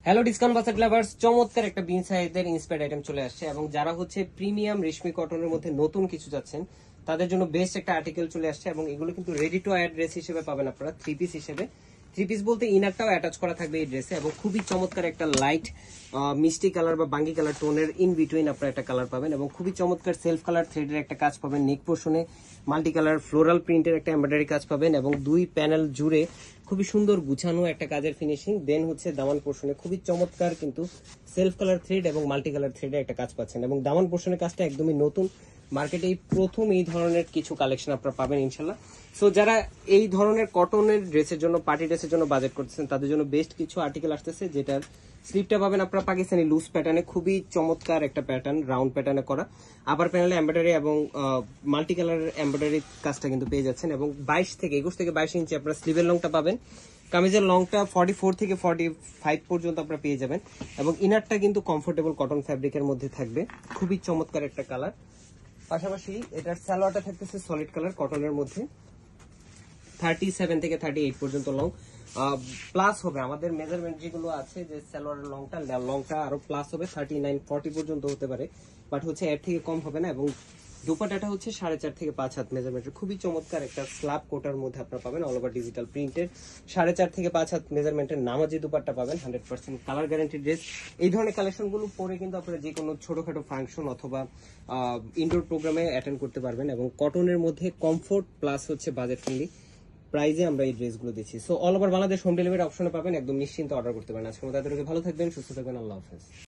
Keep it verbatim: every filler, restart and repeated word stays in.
Hello discount বাজার lovers, চমৎকার একটা বিন সাইজের ইন্সপায়ার্ড আইটেম চলে আসছে এবং যারা হচ্ছে প্রিমিয়াম রেশমি কটনের মধ্যে নতুন কিছু যাচ্ছেন তাদের জন্য বেস্ট একটা আর্টিকেল চলে আসছে এবং এগুলো কিন্তু রেডি টু ওয়্যার ড্রেস হিসেবে পাবেন আপনারা, থ্রি পিস হিসেবে। থ্রি পিস বলতে ইনারটাও অ্যাটাচ করা থাকবে এই ড্রেসে এবং খুবই চমৎকার একটা লাইট মিষ্টি কালার বা বাঙ্গি কালার টোনের ইন বিটুইন আপনারা একটা কালার পাবেন এবং খুবই চমৎকার সেলফ কালার থ্রেডের একটা কাজ পাবেন। নেক পোর্শনে মাল্টি কালার ফ্লোরাল প্রিন্টের একটা এমব্রয়ডারি কাজ পাবেন এবং দুই প্যানেল জুড়ে খুবই সুন্দর গুছানো একটা কাজের ফিনিশিং। দেন হচ্ছে দামান পোর্শনে খুবই চমৎকার কিন্তু সেলফ কালার থ্রেড এবং মাল্টি কালার থ্রেডের একটা কাজ পাচ্ছেন এবং দামান পোর্শনের কাজটা একদমই নতুন, মার্কেটে এই প্রথম এই ধরনের কিছু কালেকশন আপনারা পাবেন ইনশাল্লাহ। সো যারা এই ধরনের কটনের ড্রেসের জন্য, পার্টি ড্রেসের জন্য বাজেট করতেছেন তাদের জন্য বেস্ট কিছু আর্টিকেল আসতেছে, যেটার স্লিপটা পাবেন আপনারা পাকিস্তানি লুজ প্যাটার্নে, খুবই চমৎকার একটা প্যাটার্ন, রাউন্ড প্যাটার্নে করা। আবার প্যানেলে এমব্রয়ডারি এবং মাল্টি কালারের এমব্রয়ডারি কাজটা কিন্তু পেয়ে যাচ্ছেন এবং বাইশ থেকে একুশ থেকে বাইশ ইঞ্চি আপনারা স্লিভের লংটা পাবেন। কামিজের লংটা ফর্টি ফোর থেকে ফর্টি ফাইভ পর্যন্ত আপনারা পেয়ে যাবেন এবং ইনারটা কিন্তু কমফোর্টেবল কটন ফ্যাব্রিকের মধ্যে থাকবে, খুবই চমৎকার একটা কালার। পাশাপাশি এটার সালোয়ারটা থাকতেছে সলিড কালার কটনের মধ্যে, থার্টি সেভেন থেকে থার্টি এইট পর্যন্ত লং প্লাস হবে। আমাদের মেজারমেন্ট যেগুলো আছে যে সালোয়ারের লংটা লংটা আরো প্লাস হবে, থার্টি নাইন ফর্টি পর্যন্ত হতে পারে, বাট হচ্ছে এর থেকে কম হবে না। এবং দুপাটাটা হচ্ছে সাড়ে চার থেকে পাঁচ হাত মেজারমেন্টের, খুবই চমৎকার একটা স্ল্যাব কোটার মধ্যে আপনারা পাবেন, অল ওভার ডিজিটাল প্রিন্টের সাড়ে চার থেকে পাঁচ হাত মেজারমেন্টের নামাজি দুপাট্টা পাবেন, hundred percent colour guarantee dress. এই ধরনের কালেকশন গুলো পরে কিন্তু আপনারা যে কোনো ছোটখাটো ফাংশন অথবা ইনডোর প্রোগ্রামে অ্যাটেন্ড করতে পারবেন এবং কটনের মধ্যে কমফোর্ট প্লাস হচ্ছে বাজেট ফ্রেন্ডলি প্রাইজে আমরা এই ড্রেসগুলো দিচ্ছি। So all over Bangladesh home delivery অপশনে পাবেন, একদম নিশ্চিন্তে অর্ডার করতে পারেন। আজকে আমাদের ভালো থাকবেন, সুস্থ থাকবেন, আল্লাহ হাফেজ।